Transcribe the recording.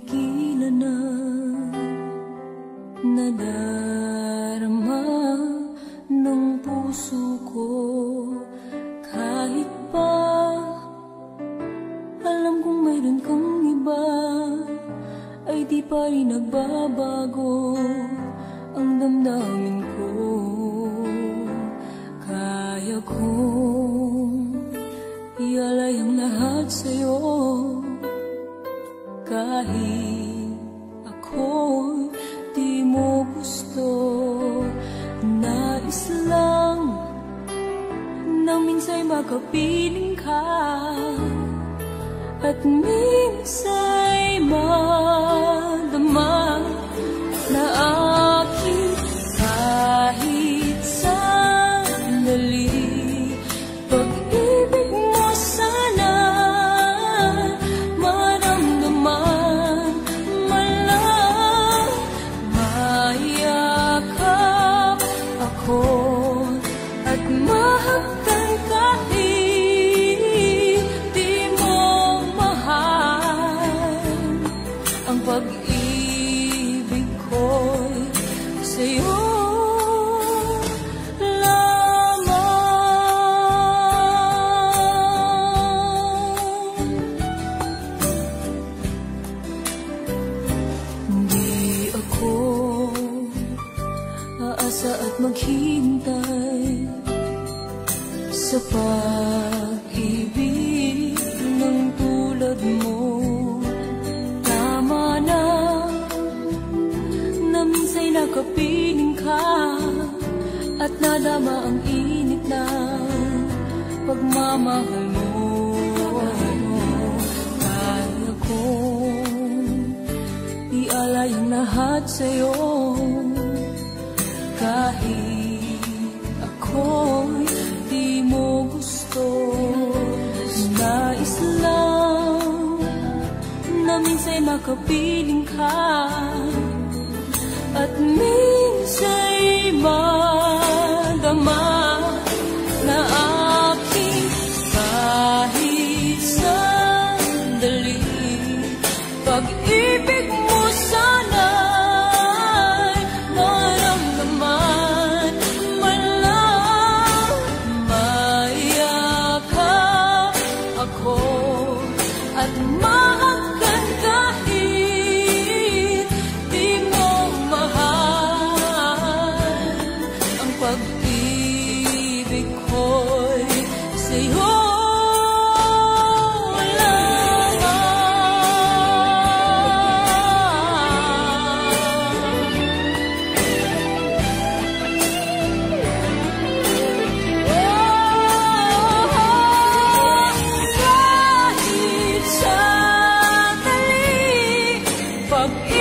tigilan na nadarama ng puso ko. Kahit pa alam kong mayroon kang iba, ay di pa rin nagbabago ang damdamin ko. Kaya kong ialay ang lahat sa'yo, kahit ako'y di mo gusto. Nais lang na minsa'y makapiling ka, at minsa'y madama na aking kahit sandali. Pag-ibig mo sana maramdaman, malang mayakap ako at mahagkan kahit di mo mahal. Ang pag-ibig ko'y sa'yo at maghintay sa pag-ibig ng tulad mo. Tama na minsa'y nakapiling ka at nadama ang init ng pagmamahal mo. Kaya kong ialay ang lahat sa'yo, kahit ako'y di mo gusto. Nais lang na minsa'y makapiling ka, at minsa'y madama na aking kahit sandali. Pag-ibig mo sana at mahagkan kahit di mo mahal. Ang pag-ibig ko'y sa'yo Pag